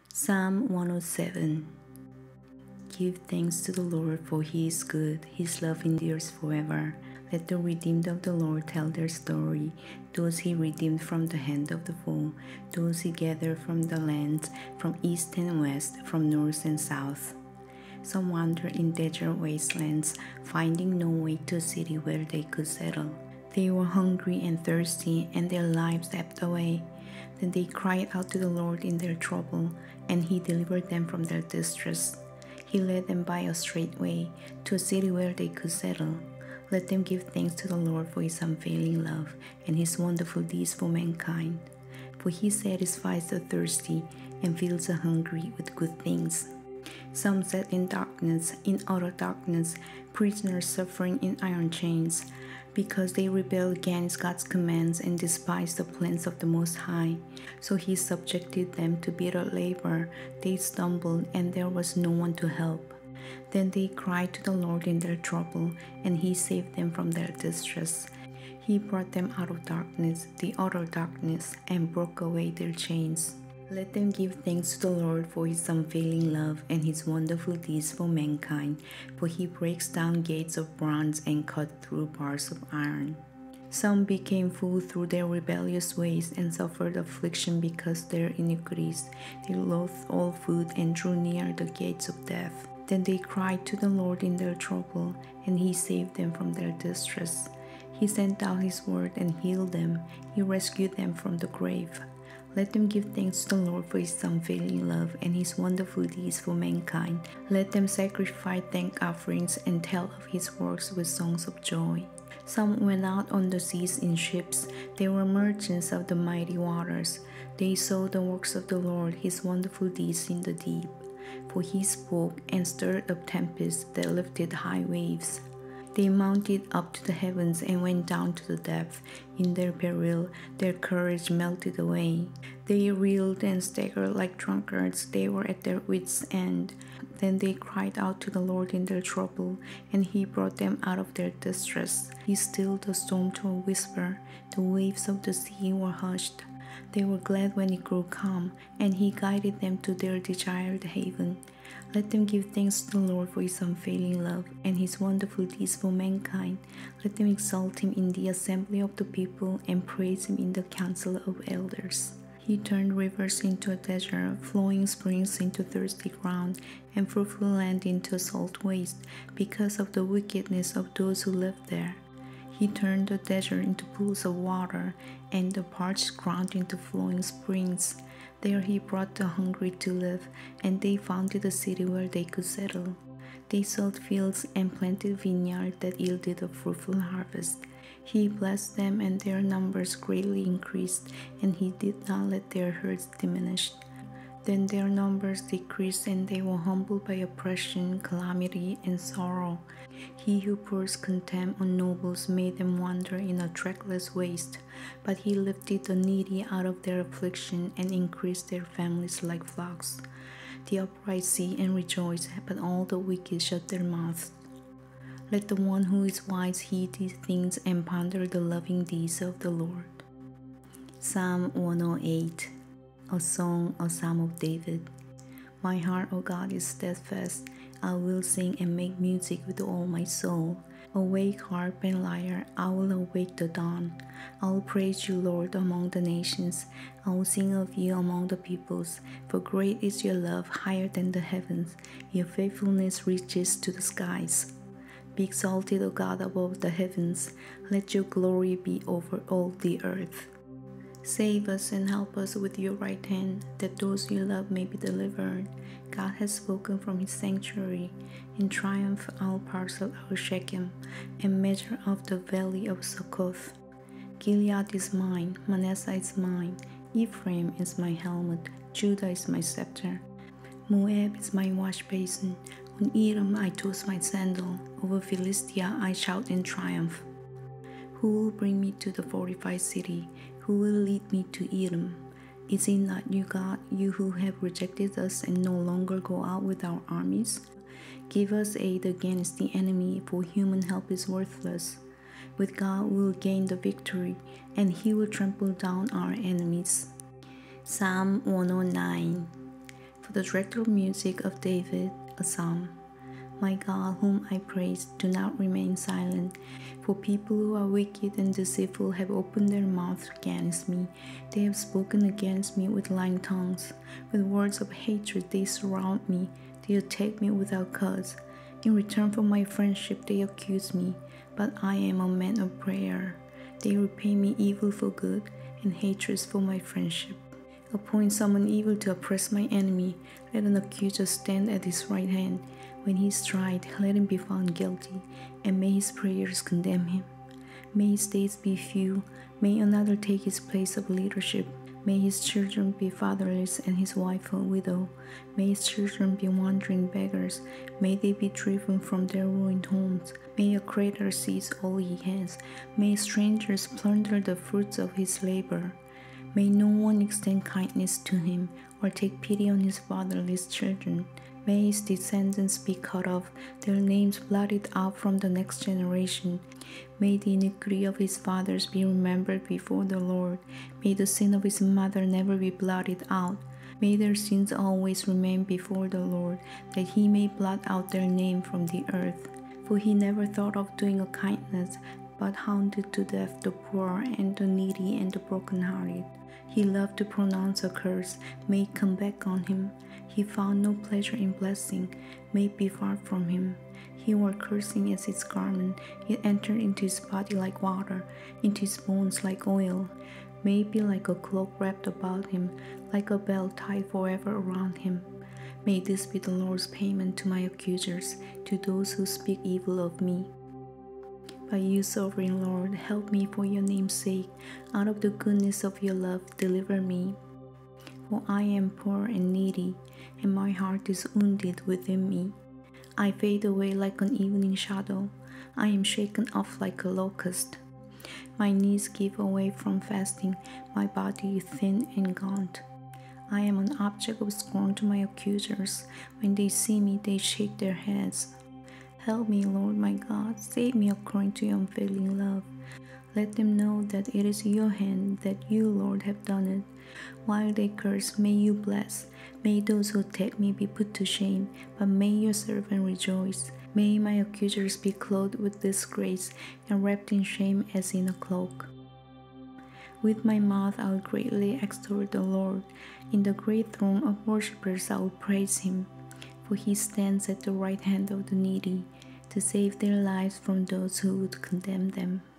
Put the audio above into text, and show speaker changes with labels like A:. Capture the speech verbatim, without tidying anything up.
A: Psalm one oh seven. Give thanks to the Lord, for he is good, his love endures forever. Let the redeemed of the Lord tell their story, those he redeemed from the hand of the foe, those he gathered from the lands, from east and west, from north and south. Some wandered in desert wastelands, finding no way to a city where they could settle. They were hungry and thirsty, and their lives ebbed away. Then they cried out to the Lord in their trouble, and he delivered them from their distress. He led them by a straight way to a city where they could settle. Let them give thanks to the Lord for his unfailing love and his wonderful deeds for mankind. For he satisfies the thirsty and fills the hungry with good things. Some sat in darkness, in utter darkness, prisoners suffering in iron chains, because they rebelled against God's commands and despised the plans of the Most High. So he subjected them to bitter labor. They stumbled, and there was no one to help. Then they cried to the Lord in their trouble, and he saved them from their distress. He brought them out of darkness, the utter darkness, and broke away their chains. Let them give thanks to the Lord for his unfailing love and his wonderful deeds for mankind, for he breaks down gates of bronze and cut through bars of iron. Some became full through their rebellious ways and suffered affliction because of their iniquities. They loathed all food and drew near the gates of death. Then they cried to the Lord in their trouble, and he saved them from their distress. He sent out his word and healed them. He rescued them from the grave. Let them give thanks to the Lord for his unfailing love and his wonderful deeds for mankind. Let them sacrifice thank offerings and tell of his works with songs of joy. Some went out on the seas in ships. They were merchants of the mighty waters. They saw the works of the Lord, his wonderful deeds in the deep. For he spoke and stirred up tempests that lifted high waves. They mounted up to the heavens and went down to the depth. In their peril, their courage melted away. They reeled and staggered like drunkards. They were at their wits' end. Then they cried out to the Lord in their trouble, and he brought them out of their distress. He stilled the storm to a whisper. The waves of the sea were hushed. They were glad when it grew calm, and he guided them to their desired haven. Let them give thanks to the Lord for his unfailing love and his wonderful deeds for mankind. Let them exalt him in the assembly of the people and praise him in the council of elders. He turned rivers into a desert, flowing springs into thirsty ground, and fruitful land into a salt waste, because of the wickedness of those who lived there. He turned the desert into pools of water, and the parched ground into flowing springs. There he brought the hungry to live, and they founded a city where they could settle. They sowed fields and planted vineyards that yielded a fruitful harvest. He blessed them, and their numbers greatly increased, and he did not let their herds diminish. Then their numbers decreased, and they were humbled by oppression, calamity, and sorrow. He who pours contempt on nobles made them wander in a trackless waste. But he lifted the needy out of their affliction and increased their families like flocks. The upright see and rejoice, but all the wicked shut their mouths. Let the one who is wise heed these things and ponder the loving deeds of the Lord. Psalm one oh eight. A song, a psalm of David. My heart, O God, is steadfast. I will sing and make music with all my soul. Awake, harp and lyre, I will awake the dawn. I will praise you, Lord, among the nations. I will sing of you among the peoples. For great is your love, higher than the heavens. Your faithfulness reaches to the skies. Be exalted, O God, above the heavens. Let your glory be over all the earth. Save us and help us with your right hand, that those you love may be delivered. God has spoken from his sanctuary. In triumph I will parcel out Shechem, and measure off the valley of Succoth. Gilead is mine, Manasseh is mine, Ephraim is my helmet, Judah is my scepter. Moab is my wash basin, on Edom I toss my sandal, over Philistia I shout in triumph. Who will bring me to the fortified city? Who will lead me to Edom? Is it not you, God, you who have rejected us and no longer go out with our armies? Give us aid against the enemy, for human help is worthless. With God we will gain the victory, and he will trample down our enemies. Psalm one oh nine. For the director of music of David, a psalm. My God, whom I praise, do not remain silent. For people who are wicked and deceitful have opened their mouths against me. They have spoken against me with lying tongues. With words of hatred they surround me. They attack me without cause. In return for my friendship they accuse me. But I am a man of prayer. They repay me evil for good and hatred for my friendship. Appoint someone evil to oppress my enemy. Let an accuser stand at his right hand. When he is tried, let him be found guilty, and may his prayers condemn him. May his days be few. May another take his place of leadership. May his children be fatherless and his wife a widow. May his children be wandering beggars. May they be driven from their ruined homes. May a creditor seize all he has. May strangers plunder the fruits of his labor. May no one extend kindness to him or take pity on his fatherless children. May his descendants be cut off, their names blotted out from the next generation. May the iniquity of his fathers be remembered before the Lord. May the sin of his mother never be blotted out. May their sins always remain before the Lord, that he may blot out their name from the earth. For he never thought of doing a kindness, but hounded to death the poor and the needy and the brokenhearted. He loved to pronounce a curse. May it come back on him. He found no pleasure in blessing. May it be far from him. He wore cursing as his garment. It entered into his body like water, into his bones like oil. May it be like a cloak wrapped about him, like a belt tied forever around him. May this be the Lord's payment to my accusers, to those who speak evil of me. By you, sovereign Lord, help me for your name's sake. Out of the goodness of your love, deliver me. For I am poor and needy, and my heart is wounded within me. I fade away like an evening shadow. I am shaken off like a locust. My knees give away from fasting. My body is thin and gaunt. I am an object of scorn to my accusers. When they see me, they shake their heads. Help me, Lord my God. Save me according to your unfailing love. Let them know that it is your hand, that you, Lord, have done it. While they curse, may you bless. May those who attack me be put to shame, but may your servant rejoice. May my accusers be clothed with disgrace and wrapped in shame as in a cloak. With my mouth I will greatly extol the Lord. In the great throng of worshippers I will praise him. For he stands at the right hand of the needy, to save their lives from those who would condemn them.